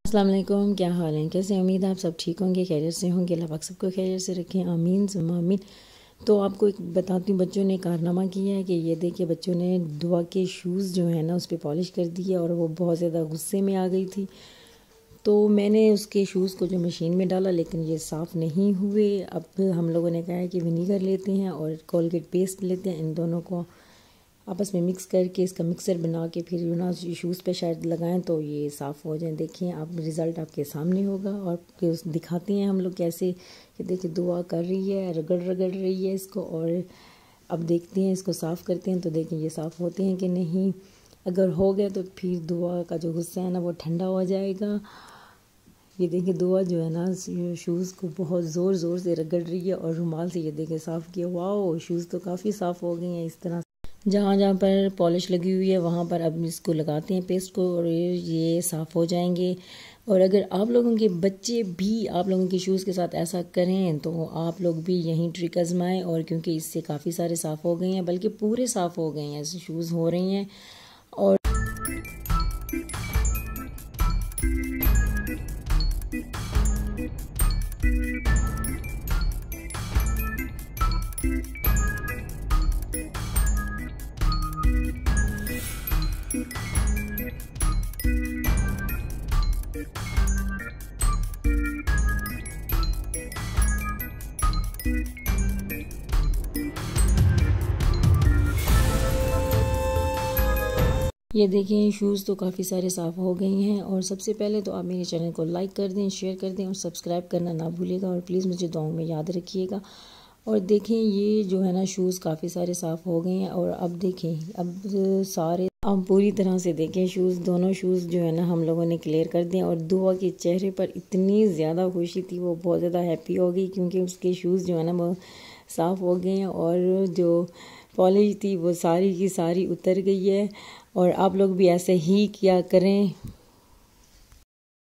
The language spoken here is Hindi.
अस्सलाम वालेकुम, क्या हाल है, कैसे? उम्मीद है आप सब ठीक होंगे, खैरियत से होंगे। अल्लाह पाक सबको खैरियत से रखें, आमीन सुम्मा आमीन। तो आपको एक बताती हूँ, बच्चों ने कारनामा किया है कि ये देखिए बच्चों ने दुआ के शूज़ जो है ना उस पर पॉलिश कर दी है और वो बहुत ज़्यादा गुस्से में आ गई थी। तो मैंने उसके शूज़ को जो मशीन में डाला, लेकिन ये साफ़ नहीं हुए। अब हम लोगों ने कहा है कि विनीगर लेते हैं और कोलगेट पेस्ट लेते हैं, इन दोनों को आपस में मिक्स करके इसका मिक्सर बना के फिर ना शूज़ पे शायद लगाएं तो ये साफ़ हो जाए। देखिए आप, रिज़ल्ट आपके सामने होगा। और फिर दिखाते हैं हम लोग कैसे, कि देखिए दुआ कर रही है, रगड़ रगड़ रही है इसको। और अब देखते हैं, इसको साफ़ करते हैं तो देखिए ये साफ़ होते हैं कि नहीं। अगर हो गया तो फिर दुआ का जो गुस्सा है ना वो ठंडा हो जाएगा। ये देखिए दुआ जो है ना शूज़ को बहुत ज़ोर ज़ोर से रगड़ रही है और रुमाल से ये देखिए साफ़ किया। वाह, शूज़ तो काफ़ी साफ़ हो गए हैं। इस तरह जहाँ जहाँ पर पॉलिश लगी हुई है वहाँ पर अब इसको लगाते हैं पेस्ट को और ये साफ़ हो जाएंगे। और अगर आप लोगों के बच्चे भी आप लोगों के शूज़ के साथ ऐसा करें तो आप लोग भी यही ट्रिक आजमाएं। और क्योंकि इससे काफ़ी सारे साफ़ हो गए हैं, बल्कि पूरे साफ़ हो गए हैं, ऐसे शूज़ हो रहे हैं। और ये देखें शूज़ तो काफ़ी सारे साफ़ हो गए हैं। और सबसे पहले तो आप मेरे चैनल को लाइक कर दें, शेयर कर दें और सब्सक्राइब करना ना भूलिएगा। और प्लीज़ मुझे दुआओं में याद रखिएगा। और देखें ये जो है ना शूज़ काफ़ी सारे साफ़ हो गए हैं। और अब देखें, अब पूरी तरह से देखें शूज़, दोनों शूज़ जो है ना हम लोगों ने क्लियर कर दिए। और दुआ के चेहरे पर इतनी ज़्यादा खुशी थी, वो बहुत ज़्यादा हैप्पी हो गई क्योंकि उसके शूज़ जो है ना वो साफ़ हो गए हैं और जो पॉलिश थी वो सारी की सारी उतर गई है। और आप लोग भी ऐसे ही किया करें।